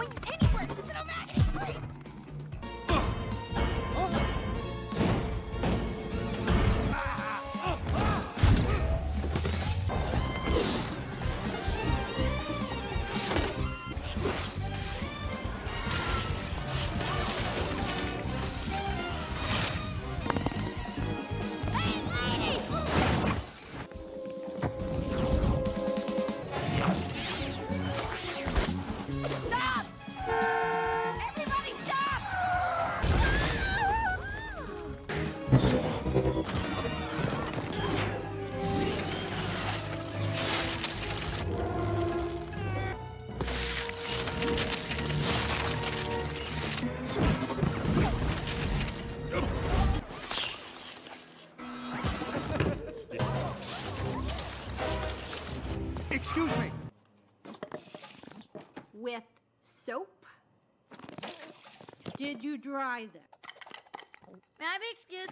Anywhere! This is an magnet! Hurry! Excuse me. With soap? Did you dry them? May I be excused?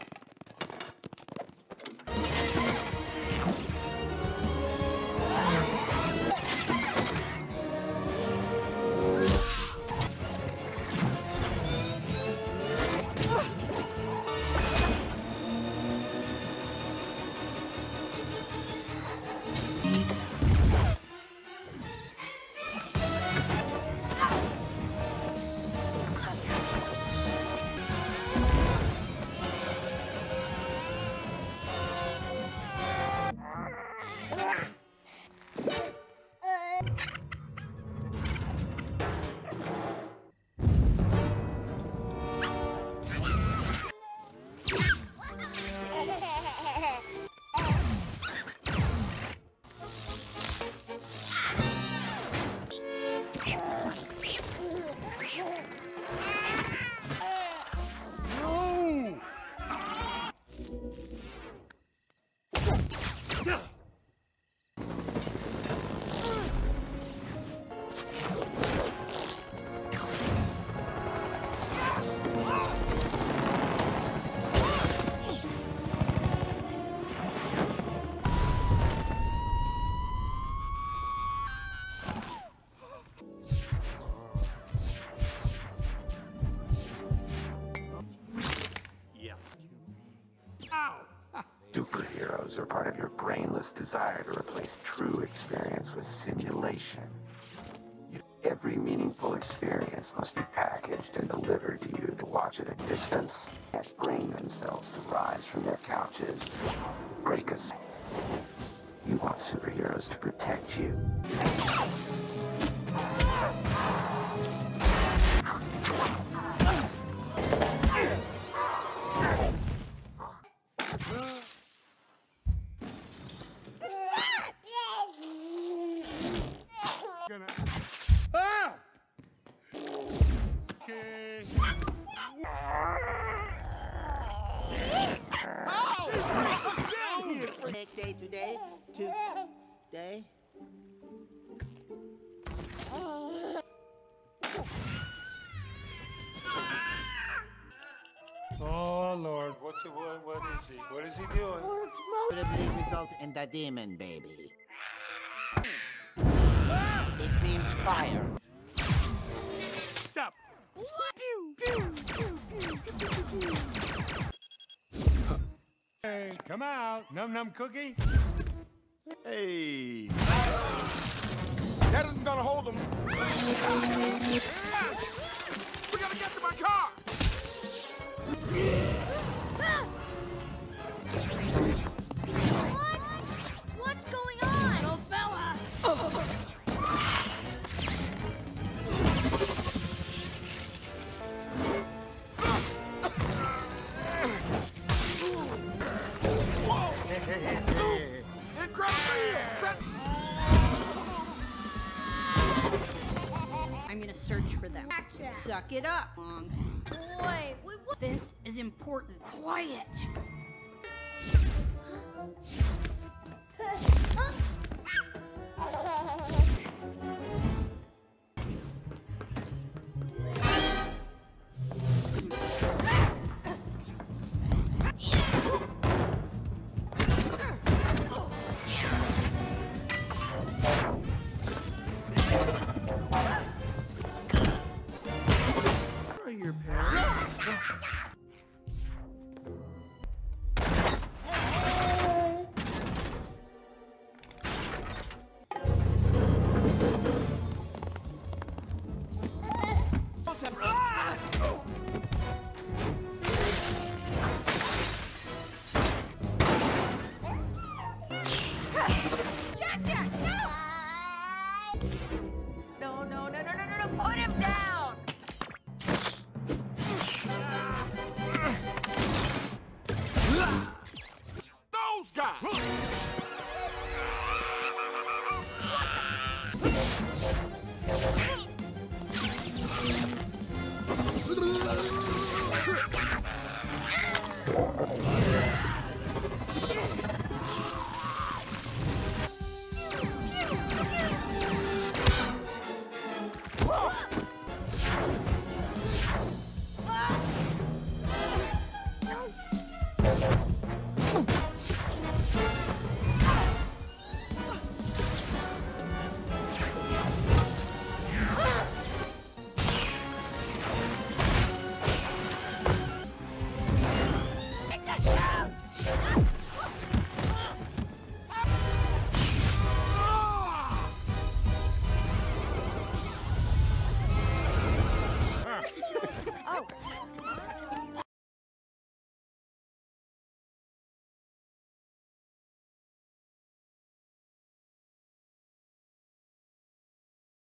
Superheroes are part of your brainless desire to replace true experience with simulation. Every meaningful experience must be packaged and delivered to you to watch at a distance. Can't bring themselves to rise from their couches, break us. You want superheroes to protect you. Today. Oh Lord, what is he? What is he doing? What's probably result in the demon baby? It means fire. Stop! Hey, come out, Num Num Cookie. Hey. That isn't gonna hold them. We gotta get to my car. What's going on? Little fella! I'm gonna search for them. Action. Suck it up. Boy, what? This is important. Quiet. Huh?